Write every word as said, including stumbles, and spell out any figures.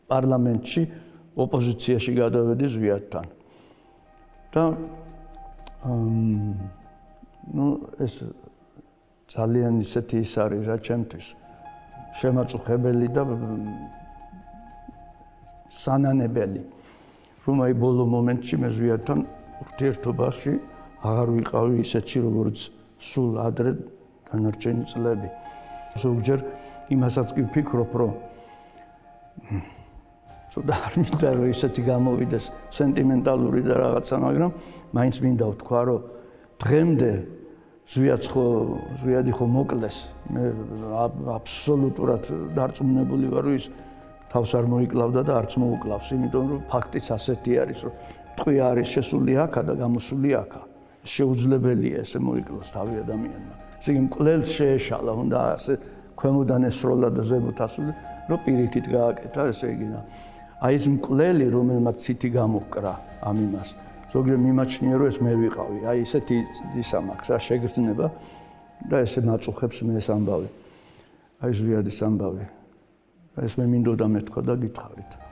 პარლამენტში ოპოზიციაში გადავედი ზვიადთან. და ну ეს ძალიან ისეთი ის არის რა ჩემთვის შემაწუხებელი და სანანებელი რომ აი ბოლო მომენტში მე ზვიადთან ურთიერთობაში აღარ ვიყავი ისეთში როგორც სულ ადრე დანარჩენი წლები. ზოგჯერ იმასაც კი ვფიქრობ რომ ცოტა არ მინდა რომ ისეთი გამოვიდეს სენტიმენტალური და რაღაცა, მაგრამ მაინც მინდა ვთქვა რომ დღემდე ზვიადს ხო ზვიადი ხო მოკლეს. მე აბსოლუტურად დარწმუნებული ვარ რომ ის თავს არ მოიკლავდა და არც მოუკლავს, იმიტომ რომ ფაქტიც ასეთი არის რომ ტყვი არის შესული აქა და გამოსული აქა. შეუძლებელია ესე მოიკლოს თავი ადამიანმა. ესე იგი მკვლელს შეეშალა, უნდა ასე ქვემოდან ესროლა და ზემოთ ასული, რომ პირიქით გააკეთა, ესე იგი და აი ეს მკვლელი, რომელმაც ცითი გამოკრა ამ იმას. ზოგჯერ მიმაჩნია რომ ეს მე ვიყავი. აი ესეთი ისა მაქვს რა შეგრძნება და ესე მაწუხებს მე ეს ამბავი. აი ზვიადის ამბავი. ეს მე მინდოდა მეთქვა და გითხარით.